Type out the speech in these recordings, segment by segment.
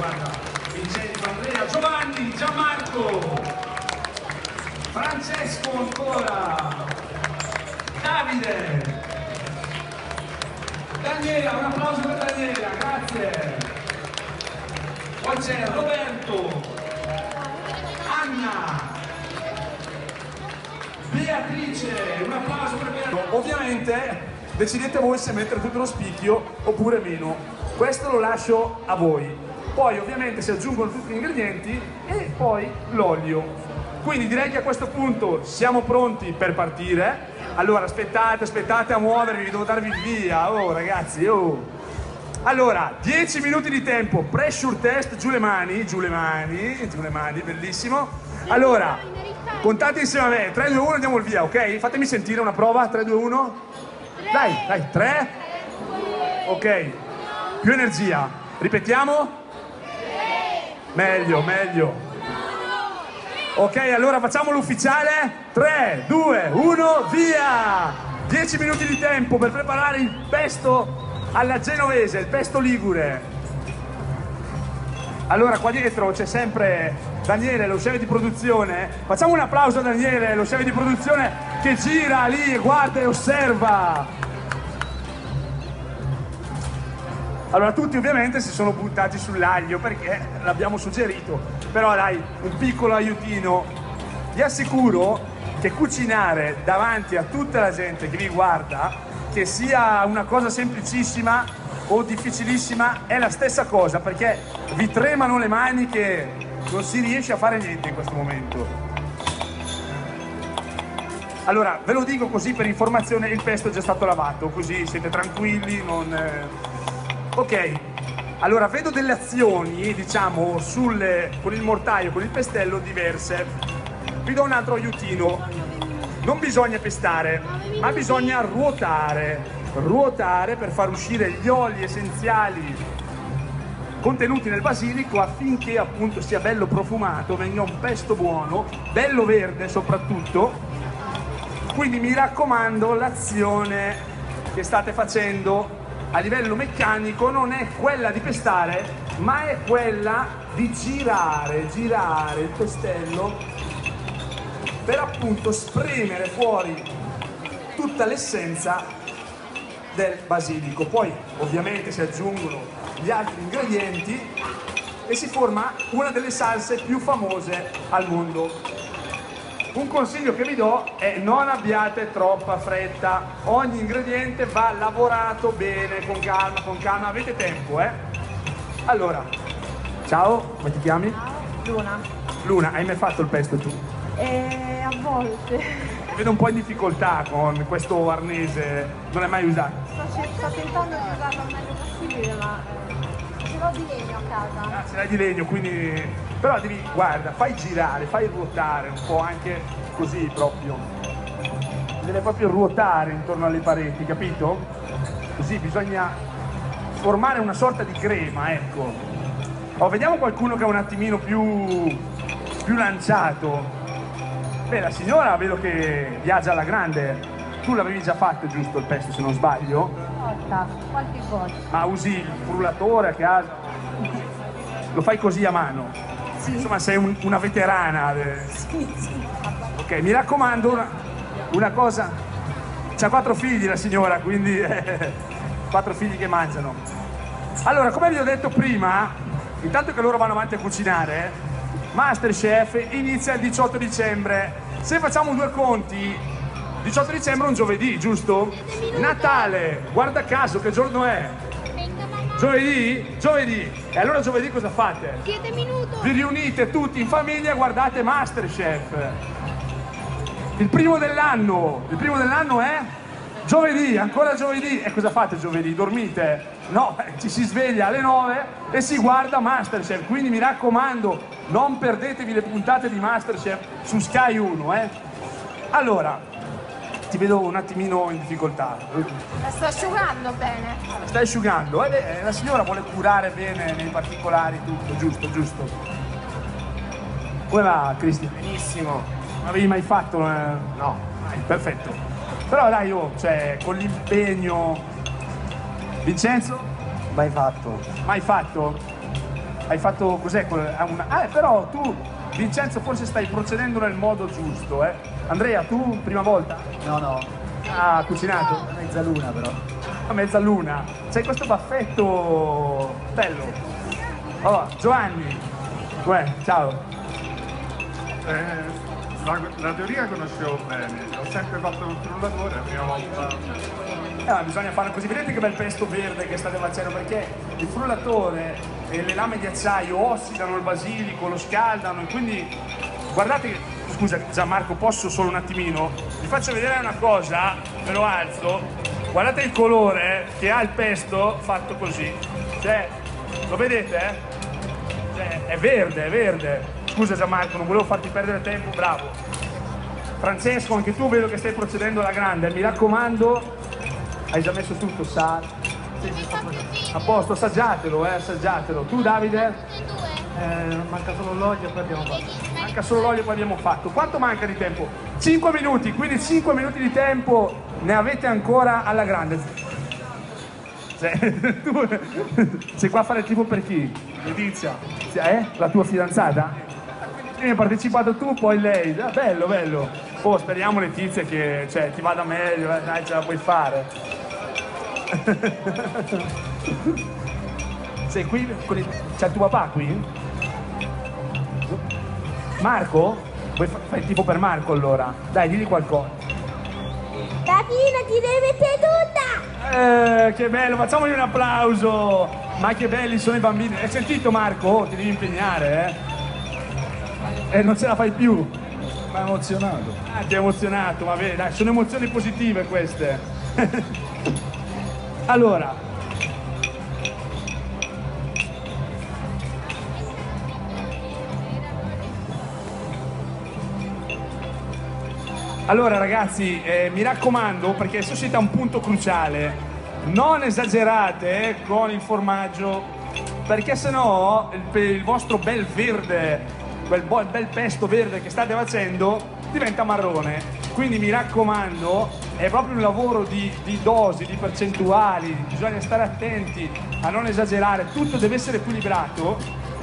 guarda, Vincenzo, Andrea, Giovanni, Gianmarco, Francesco ancora, Davide, Daniela, un applauso per Daniela, grazie. Poi c'è Roberto, Anna, Beatrice, un applauso per Beatrice. Ovviamente decidete voi se mettere tutto lo spicchio oppure meno, questo lo lascio a voi. Poi ovviamente si aggiungono tutti gli ingredienti e poi l'olio. Quindi direi che a questo punto siamo pronti per partire. Allora aspettate a muovervi, devo darvi il via, oh ragazzi, oh. Allora, 10 minuti di tempo, pressure test, giù le mani, bellissimo. Allora, contate insieme a me, 3, 2, 1, diamo il via, ok? Fatemi sentire una prova, 3, 2, 1. Dai, 3. Ok, più energia. Ripetiamo? Meglio. Ok, allora facciamolo ufficiale. 3, 2, 1, via! 10 minuti di tempo per preparare il pesto alla genovese, il pesto ligure. Allora qua dietro c'è sempre Daniele, lo chef di produzione. Facciamo un applauso a Daniele, lo chef di produzione che gira lì e guarda e osserva. Allora tutti ovviamente si sono buttati sull'aglio perché l'abbiamo suggerito, però dai, un piccolo aiutino. Vi assicuro che cucinare davanti a tutta la gente che vi guarda, che sia una cosa semplicissima o difficilissima, è la stessa cosa, perché vi tremano le mani che non si riesce a fare niente in questo momento. Allora, ve lo dico così per informazione, il pesto è già stato lavato, così siete tranquilli, non... Ok, allora vedo delle azioni, diciamo, con il mortaio, con il pestello diverse. Vi do un altro aiutino. Non bisogna pestare, ma bisogna ruotare per far uscire gli oli essenziali contenuti nel basilico affinché appunto sia bello profumato, venga un pesto buono, bello verde soprattutto. Quindi mi raccomando, l'azione che state facendo a livello meccanico non è quella di pestare, ma è quella di girare il pestello per appunto spremere fuori tutta l'essenza del basilico. Poi ovviamente si aggiungono gli altri ingredienti e si forma una delle salse più famose al mondo. Un consiglio che vi do è: non abbiate troppa fretta, ogni ingrediente va lavorato bene, con calma, avete tempo, eh? Allora, ciao, come ti chiami? Luna. Luna, hai mai fatto il pesto tu? A volte. Vedo un po' in difficoltà con questo arnese, non l'hai mai usato? Sto tentando di usarlo il meglio possibile, ma ce l'ho di legno a casa. Ah, ce l'hai di legno, quindi... Però devi, guarda, fai girare, fai ruotare un po' anche così proprio. Deve proprio ruotare intorno alle pareti, capito? Così bisogna formare una sorta di crema, ecco. Oh, vediamo qualcuno che è un attimino più lanciato. Beh, la signora vedo che viaggia alla grande. Tu l'avevi già fatto, giusto, il pesto, se non sbaglio? Qualche volta. Ma usi il frullatore a casa? Lo fai così a mano? Sì. Insomma, sei una veterana. Sì. Ok, mi raccomando una cosa. C'ha 4 figli la signora, quindi 4 figli che mangiano. Allora, come vi ho detto prima, intanto che loro vanno avanti a cucinare, Masterchef inizia il 18 dicembre. Se facciamo 2 conti, 18 dicembre è un giovedì, giusto? Natale, guarda caso che giorno è? Giovedì? Giovedì. E allora giovedì cosa fate? 7 minuti. Vi riunite tutti in famiglia e guardate Masterchef. Il primo dell'anno è giovedì, ancora giovedì. E cosa fate giovedì? Dormite? No, ci si sveglia alle 9 e si guarda Masterchef. Quindi mi raccomando, non perdetevi le puntate di Masterchef su Sky 1, Allora, ti vedo un attimino in difficoltà. La sto asciugando bene. La stai asciugando? La signora vuole curare bene nei particolari tutto, giusto. Come va, Cristian? Benissimo. Non avevi mai fatto? No. Perfetto. Però dai, cioè, con l'impegno... Vincenzo? Mai fatto. Mai fatto? Hai fatto cos'è? Però tu, Vincenzo, forse stai procedendo nel modo giusto, eh? Andrea, tu prima volta? No, Ah, cucinato? mezzaluna però. A mezzaluna. C'hai questo baffetto bello. Oh, Giovanni. Ciao. La teoria conoscevo bene, ho sempre fatto il frullatore, la prima volta. Bisogna fare così. Vedete che bel pesto verde che state facendo, perché il frullatore e le lame di acciaio ossidano il basilico, lo scaldano, e quindi guardate che... Scusa Gianmarco, posso solo un attimino? Vi faccio vedere una cosa, ve lo alzo. Guardate il colore che ha il pesto fatto così. Cioè, lo vedete? Cioè, è verde, è verde. Scusa Gianmarco, non volevo farti perdere tempo, bravo. Francesco, anche tu vedo che stai procedendo alla grande, mi raccomando. Hai già messo tutto, sale? A posto, assaggiatelo, assaggiatelo. Tu Davide? Manca solo l'olio e poi abbiamo fatto. Manca solo l'olio e poi abbiamo fatto. Quanto manca di tempo? 5 minuti, quindi 5 minuti di tempo ne avete ancora alla grande. Tu sei qua a fare tipo per chi? Letizia. La tua fidanzata? Prima hai partecipato tu, poi lei. Bello, bello. Oh, speriamo Letizia che ti vada meglio, dai, ce la puoi fare. Sei qui? C'è il tuo papà qui? Marco? Fai il tifo per Marco allora. Dai, digli qualcosa. Tatina, ti devi seduta! Che bello, facciamogli un applauso! Ma che belli sono i bambini. Hai sentito Marco? Ti devi impegnare, non ce la fai più. Ma emozionato. Ti è emozionato, va bene, dai, sono emozioni positive queste. Allora. Allora ragazzi, mi raccomando, perché adesso siete a un punto cruciale, non esagerate con il formaggio, perché sennò il vostro bel verde, quel bel pesto verde che state facendo diventa marrone. Quindi mi raccomando, è proprio un lavoro di dosi, di percentuali, bisogna stare attenti a non esagerare, tutto deve essere equilibrato.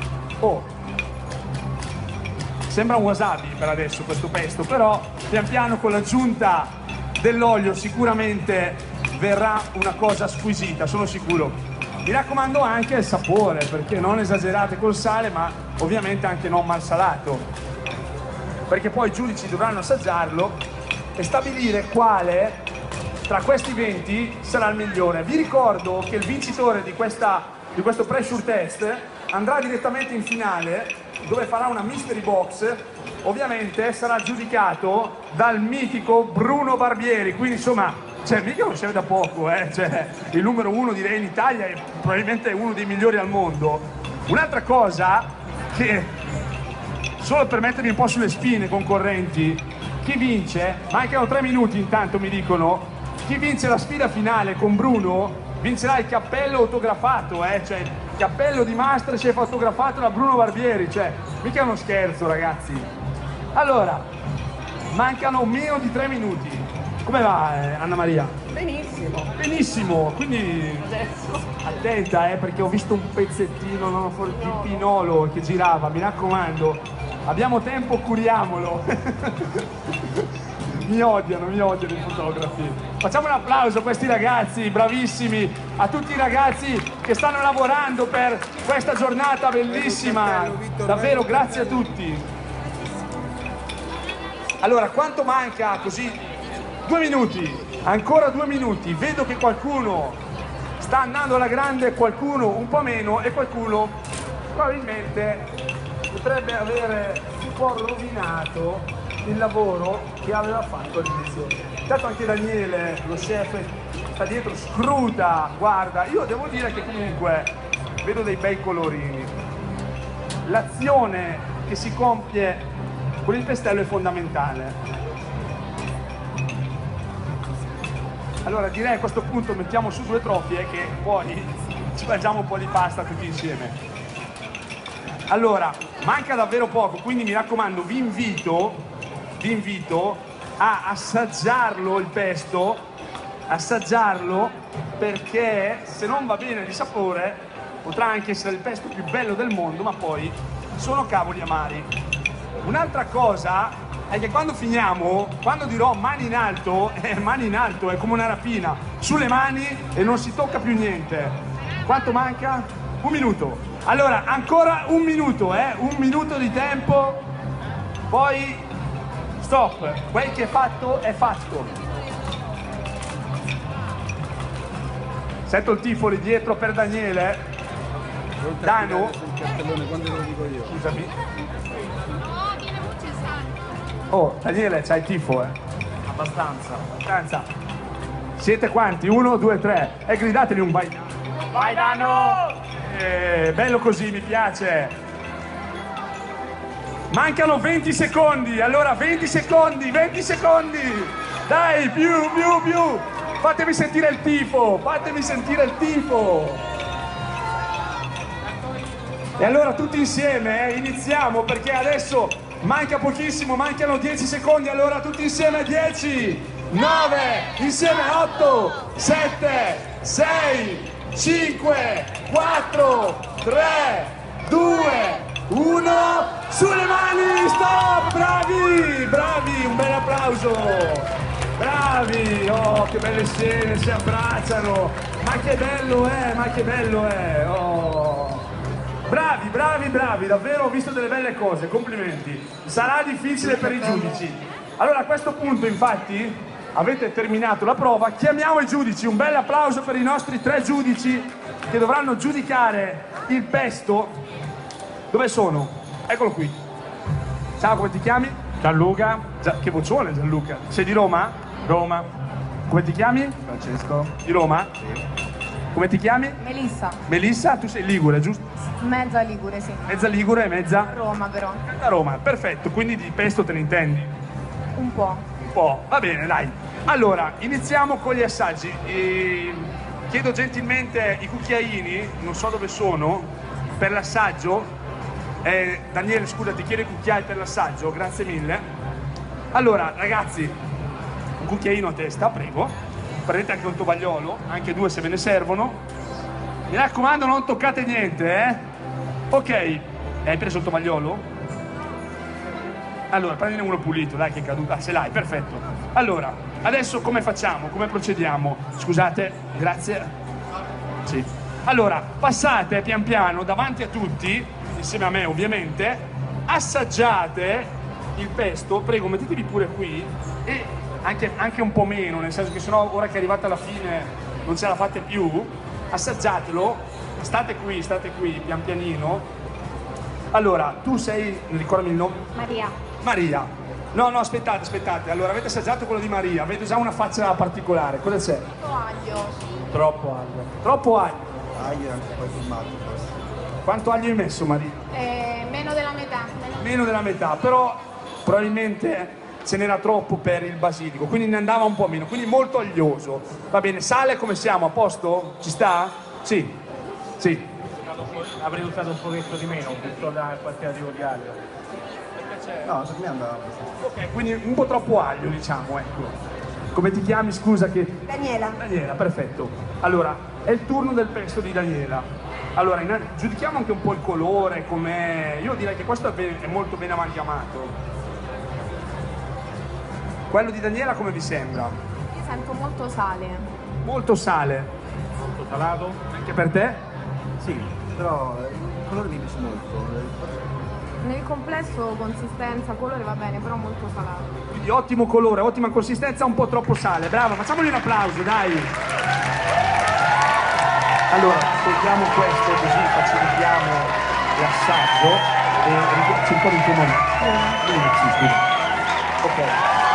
Sembra un wasabi per adesso questo pesto, però pian piano con l'aggiunta dell'olio sicuramente verrà una cosa squisita, sono sicuro. Mi raccomando anche il sapore, perché non esagerate col sale, ma ovviamente anche non mal salato, perché poi i giudici dovranno assaggiarlo e stabilire quale tra questi 20 sarà il migliore. Vi ricordo che il vincitore di questo pressure test andrà direttamente in finale, dove farà una mystery box. Ovviamente sarà giudicato dal mitico Bruno Barbieri, quindi insomma, mica lo serve da poco, il numero 1 direi in Italia e probabilmente uno dei migliori al mondo. Un'altra cosa che, solo per mettermi un po' sulle spine ai concorrenti, chi vince, mancano 3 minuti intanto mi dicono, chi vince la sfida finale con Bruno vincerà il cappello autografato, il cappello di Masterchef autografato da Bruno Barbieri, mica uno scherzo ragazzi. Allora, mancano meno di 3 minuti. Come va Anna Maria? Benissimo. Benissimo, quindi Adesso. attenta perché ho visto un pezzettino di pinolo che girava, mi raccomando, abbiamo tempo, curiamolo. Mi odiano i fotografi. Facciamo un applauso a questi ragazzi, bravissimi, a tutti i ragazzi che stanno lavorando per questa giornata bellissima. Davvero, grazie a tutti. Allora, quanto manca così? 2 minuti, ancora 2 minuti. Vedo che qualcuno sta andando alla grande, qualcuno un po' meno e qualcuno probabilmente potrebbe avere un po' rovinato il lavoro che aveva fatto all'inizio. Intanto anche Daniele, lo chef, sta dietro, scruta, guarda. Io devo dire che comunque vedo dei bei colorini. L'azione che si compie con il pestello è fondamentale. Allora direi a questo punto mettiamo su 2 trofie che poi ci mangiamo un po' di pasta tutti insieme. Allora, manca davvero poco, quindi mi raccomando, vi invito a assaggiarlo il pesto, assaggiarlo, perché se non va bene di sapore potrà anche essere il pesto più bello del mondo, ma poi sono cavoli amari. Un'altra cosa è che quando finiamo, quando dirò mani in alto, è come una rapina, sulle mani e non si tocca più niente. Quanto manca? 1 minuto. Allora, ancora 1 minuto, 1 minuto di tempo, poi stop. Quel che è fatto è fatto. Sento il tifo lì dietro per Daniele. Dano? Quando lo dico io? Scusami. Oh, Daniele, c'hai il tifo, Abbastanza. Siete quanti? 1, 2, 3. E gridatevi un vai. Vai Dano! Bello così, mi piace. Mancano 20 secondi. Allora, 20 secondi. Dai, più. Fatemi sentire il tifo. E allora tutti insieme iniziamo, perché adesso manca pochissimo, mancano 10 secondi, allora tutti insieme 10, 9, insieme 8, 7, 6, 5, 4, 3, 2, 1, sulle mani, stop, bravi, un bel applauso. Bravi, oh che belle scene, si abbracciano, ma che bello è, oh. Bravi, davvero ho visto delle belle cose, complimenti. Sarà difficile per i giudici. Allora a questo punto infatti avete terminato la prova, chiamiamo i giudici, un bel applauso per i nostri 3 giudici che dovranno giudicare il pesto. Dove sono? Eccolo qui. Ciao, come ti chiami? Gianluca. Che vocione Gianluca. Sei di Roma? Roma. Come ti chiami? Francesco. Di Roma? Sì. Come ti chiami? Melissa, Melissa, tu sei ligure, giusto? mezza Ligure, sì. Mezza ligure e mezza? Roma però, Da Roma, perfetto, quindi di pesto te ne intendi? un po'. Un po', va bene, dai. Allora, iniziamo con gli assaggi. Chiedo gentilmente i cucchiaini, non so dove sono, per l'assaggio. Daniele, scusa, ti chiedo i cucchiai per l'assaggio, grazie mille. Allora, ragazzi, un cucchiaino a testa, prego. Prendete anche un tovagliolo, anche 2 se ve ne servono. Mi raccomando, non toccate niente, Ok, hai preso il tovagliolo? Allora, prendine uno pulito, dai che è caduto. Ah, ce l'hai, perfetto. Allora, adesso come facciamo? Come procediamo? Scusate, grazie. Sì. Allora, passate pian piano davanti a tutti, insieme a me ovviamente, assaggiate il pesto, prego mettetevi pure qui e anche un po' meno, nel senso che sennò ora che è arrivata alla fine non ce la fate più, assaggiatelo, state qui pian pianino. Allora, tu sei, ricordami il nome? Maria. No, aspettate, allora avete assaggiato quello di Maria, avete già una faccia particolare, cosa c'è? Aglio. Troppo aglio. Troppo aglio. Aglio e anche poi formato forse. Quanto aglio hai messo, Maria? Meno della metà. Meno della metà, però probabilmente ce n'era troppo per il basilico, quindi ne andava un po' meno, quindi molto aglioso. Va bene, sale come siamo? A posto? Ci sta? Sì. Avrei usato un pochetto di meno, giusto da quantitativo di aglio. No, per me andava abbastanza. Ok, quindi un po' troppo aglio, diciamo, ecco. Come ti chiami, scusa che... Daniela. Daniela, perfetto. Allora, è il turno del pesto di Daniela. Allora, giudichiamo anche un po' il colore, com'è... Io direi che questo è molto ben amalgamato. Quello di Daniela come vi sembra? Io sento molto sale. Molto sale. Molto salato? Anche per te? Sì, però il colore mi piace molto. Nel complesso consistenza, colore va bene, però molto salato. Quindi ottimo colore, ottima consistenza, un po' troppo sale. Bravo, facciamogli un applauso, dai. Allora, ascoltiamo questo così facilitiamo l'assaggio e ci ricordi il tuo nome? Ok.